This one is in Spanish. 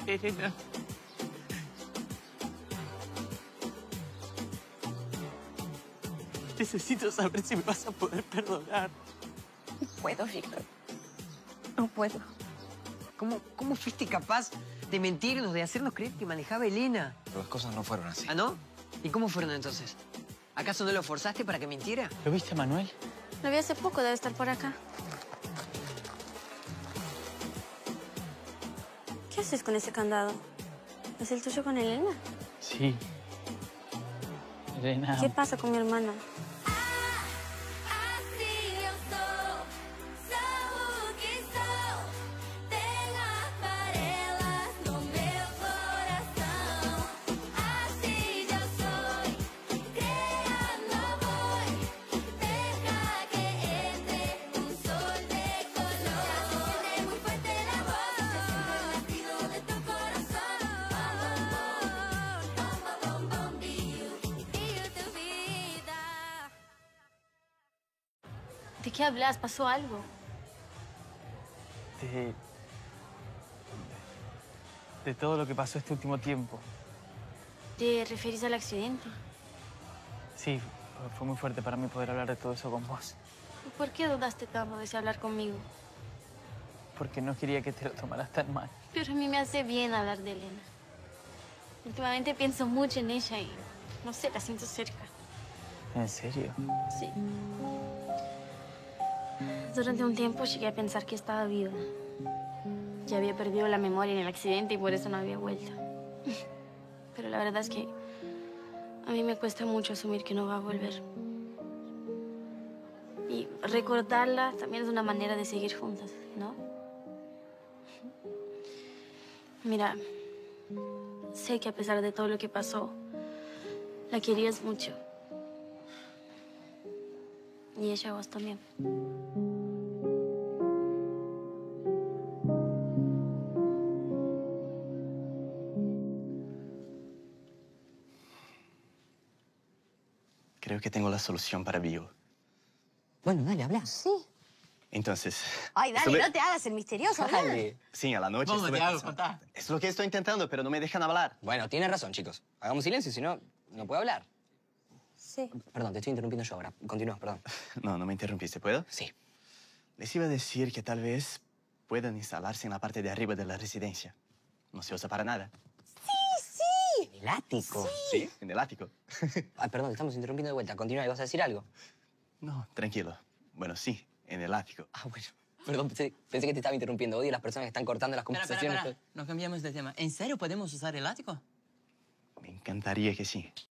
Elena. Necesito saber si me vas a poder perdonar. No puedo, Víctor. No puedo. ¿Cómo fuiste capaz de mentirnos, de hacernos creer que manejaba Elena? Pero las cosas no fueron así. ¿Ah, no? ¿Y cómo fueron entonces? ¿Acaso no lo forzaste para que mintiera? ¿Lo viste, Manuel? Lo vi hace poco, debe estar por acá. ¿Qué haces con ese candado? ¿Es el tuyo con Elena? Sí. Elena... ¿Qué pasa con mi hermana? ¿De qué hablas? ¿Pasó algo? De todo lo que pasó este último tiempo. ¿Te referís al accidente? Sí, fue muy fuerte para mí poder hablar de todo eso con vos. ¿Y por qué dudaste tanto de si hablar conmigo? Porque no quería que te lo tomaras tan mal. Pero a mí me hace bien hablar de Elena. Últimamente pienso mucho en ella y, no sé, la siento cerca. ¿En serio? Sí. Durante un tiempo llegué a pensar que estaba viva. Ya había perdido la memoria en el accidente y por eso no había vuelto. Pero la verdad es que a mí me cuesta mucho asumir que no va a volver. Y recordarla también es una manera de seguir juntas, ¿no? Mira, sé que a pesar de todo lo que pasó, la querías mucho. Y ella a vos también. Creo que tengo la solución para Vigo. Bueno, dale, habla. Sí. Entonces... Ay, dale, estuve- no te hagas el misterioso, habla. Dale. Sí, a la noche Vamos, estuve Thiago, pensando. contá. Es lo que estoy intentando, pero no me dejan hablar. Bueno, tiene razón, chicos. Hagamos silencio, si no, no puedo hablar. Sí. Perdón, te estoy interrumpiendo yo ahora. Continúa, perdón. No, no me interrumpiste, ¿puedo? Sí. Les iba a decir que tal vez puedan instalarse en la parte de arriba de la residencia. No se usa para nada. En el ático. Sí, en el ático. Ay, perdón, te estamos interrumpiendo de vuelta. Continúa, ¿y vas a decir algo? No, tranquilo. Bueno, sí, en el ático. Ah, bueno. Perdón, pensé que te estaba interrumpiendo. Odio a las personas que están cortando las conversaciones. Nos cambiamos de tema. ¿En serio podemos usar el ático? Me encantaría que sí.